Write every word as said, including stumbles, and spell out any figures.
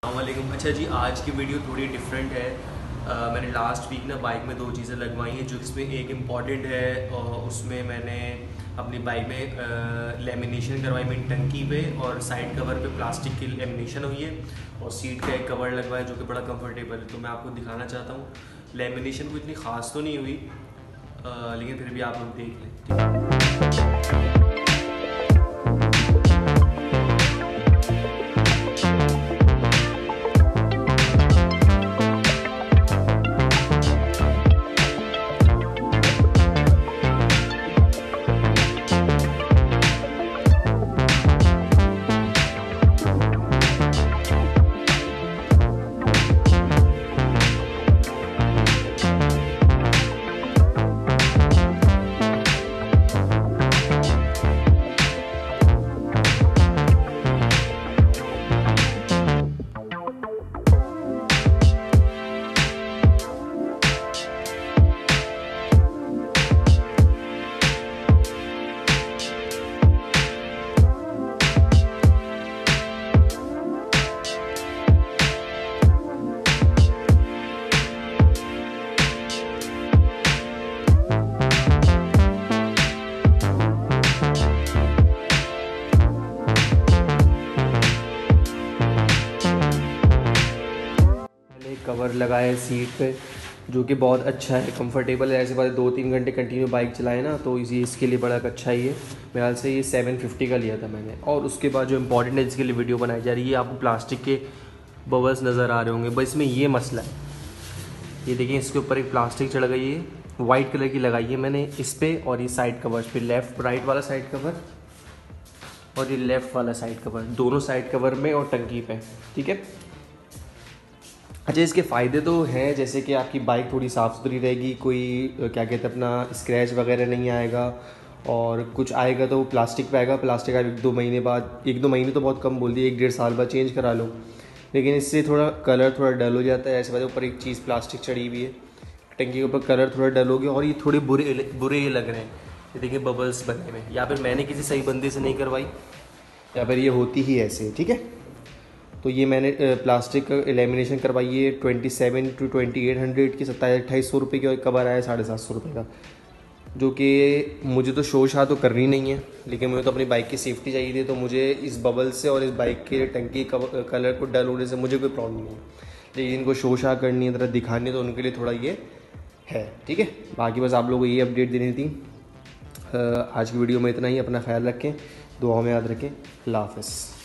अस्सलामुअलैकुम। अच्छा जी, आज की वीडियो थोड़ी डिफरेंट है। uh, मैंने लास्ट वीक ना बाइक में दो चीज़ें लगवाई हैं, जो इसमें एक इम्पॉर्टेंट है और उसमें मैंने अपनी बाइक में लेमिनेशन करवाई मेरी टंकी पे, और साइड कवर पे प्लास्टिक की लेमिनेशन हुई है, और सीट का एक कवर लगवाया जो कि बड़ा कंफर्टेबल है। तो मैं आपको दिखाना चाहता हूँ। लेमिनेशन कोई इतनी ख़ास तो नहीं हुई, uh, लेकिन फिर भी आप लोग देख लें, ठीक है। कवर लगाया है सीट पे, जो कि बहुत अच्छा है, कंफर्टेबल है। ऐसे बात दो तीन घंटे कंटिन्यू बाइक चलाए ना, तो इसी इसके लिए बड़ा अच्छा ही है। मेरे ख्याल से ये सेवन फिफ्टी का लिया था मैंने। और उसके बाद जो इम्पोर्टेंट है जिसके लिए वीडियो बनाई जा रही है, आपको प्लास्टिक के बबल्स नज़र आ रहे होंगे, बस इसमें ये मसला है। ये देखिए, इसके ऊपर एक प्लास्टिक चढ़ गई है, वाइट कलर की लगाई है मैंने इस पर, और ये साइड कवर पे, लेफ़्ट राइट वाला साइड कवर और ये लेफ़्ट वाला साइड कवर, दोनों साइड कवर में और टंकी पे, ठीक है। अच्छा, इसके फ़ायदे तो हैं, जैसे कि आपकी बाइक थोड़ी साफ़ सुथरी रहेगी, कोई क्या कहते हैं अपना स्क्रैच वगैरह नहीं आएगा, और कुछ आएगा तो वो प्लास्टिक पे आएगा। प्लास्टिक आप एक दो महीने बाद, एक दो महीने तो बहुत कम बोल दिए, एक डेढ़ साल बाद चेंज करा लो, लेकिन इससे थोड़ा कलर थोड़ा डल हो जाता है। ऐसे बात ऊपर एक चीज़ प्लास्टिक चढ़ी हुई है, टंकी के ऊपर कलर थोड़ा डल हो गया, और ये थोड़े बुरे बुरे ये लग रहे हैं। ये देखिए बबल्स बनने में, या फिर मैंने किसी सही बंदे से नहीं करवाई, या फिर ये होती ही ऐसे, ठीक है। तो ये मैंने प्लास्टिक का लेमिनेशन करवाई है twenty seven to twenty eight hundred की, सत्ताईस अट्ठाईस सौ रुपये की, और कवर आया साढ़े सात सौ रुपये का, जो कि मुझे तो शो शाह तो करनी नहीं है, लेकिन मुझे तो अपनी बाइक की सेफ्टी चाहिए थी। तो मुझे इस बबल से और इस बाइक के टंकी कलर को डल होने से मुझे कोई प्रॉब्लम नहीं है, लेकिन इनको शो शाह करनी है, तरह दिखानी है, तो उनके लिए थोड़ा ये है, ठीक है। बाकी बस आप लोगों को ये अपडेट देनी थी। आज की वीडियो में इतना ही। अपना ख्याल रखें, दुआओं में याद रखें। अल्लाह हाफ़िज़।